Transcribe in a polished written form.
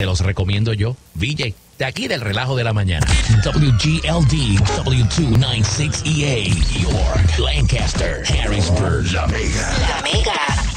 te los recomiendo yo, VJ, de aquí del Relajo de la Mañana. WGLD, W296EA, York, Lancaster, Harrisburg, La Mega. La Mega.